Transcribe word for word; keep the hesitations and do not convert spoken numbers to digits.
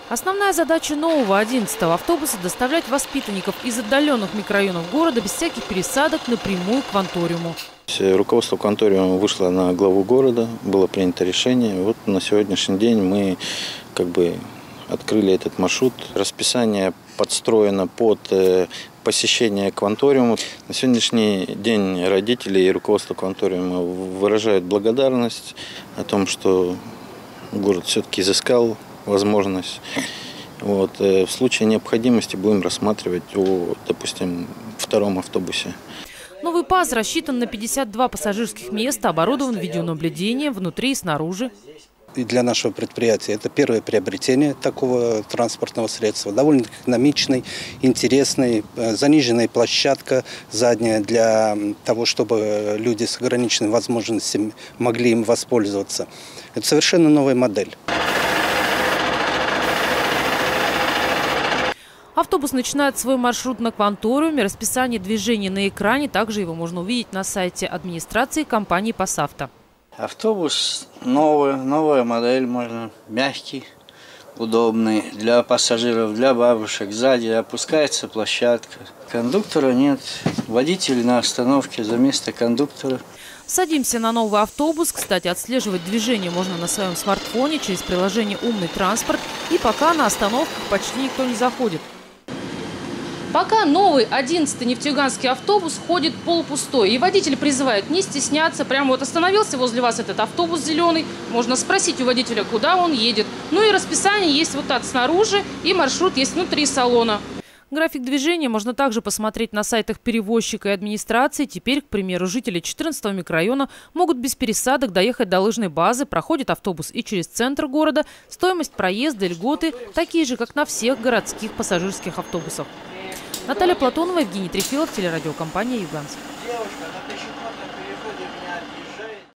Основная задача нового одиннадцатого автобуса – доставлять воспитанников из отдаленных микрорайонов города без всяких пересадок напрямую к Кванториуму. Руководство Кванториума вышло на главу города, было принято решение. Вот на сегодняшний день мы как бы открыли этот маршрут. Расписание подстроено под посещение Кванториума. На сегодняшний день родители и руководство Кванториума выражают благодарность о том, что город все-таки изыскал возможность. Вот. В случае необходимости будем рассматривать о, допустим, втором автобусе. Новый ПАЗ рассчитан на пятьдесят два пассажирских места, оборудован видеонаблюдением внутри и снаружи. И для нашего предприятия это первое приобретение такого транспортного средства. Довольно экономичный, интересный, заниженная площадка задняя для того, чтобы люди с ограниченными возможностями могли им воспользоваться. Это совершенно новая модель. Автобус начинает свой маршрут на Кванториуме. Расписание движений на экране. Также его можно увидеть на сайте администрации компании «Пасавто». Автобус новый, новая модель, можно мягкий, удобный для пассажиров, для бабушек. Сзади опускается площадка. Кондуктора нет. Водитель на остановке за место кондуктора. Садимся на новый автобус. Кстати, отслеживать движение можно на своем смартфоне через приложение «Умный транспорт». И пока на остановках почти никто не заходит. Пока новый одиннадцатый нефтеюганский автобус ходит полупустой. И водитель призывает не стесняться. Прямо вот остановился возле вас этот автобус зеленый. Можно спросить у водителя, куда он едет. Ну и расписание есть вот так снаружи, и маршрут есть внутри салона. График движения можно также посмотреть на сайтах перевозчика и администрации. Теперь, к примеру, жители четырнадцатого микрорайона могут без пересадок доехать до лыжной базы. Проходит автобус и через центр города. Стоимость проезда и льготы такие же, как на всех городских пассажирских автобусах. Наталья Платонова, Евгений Трефилов, телерадиокомпания «Юганск».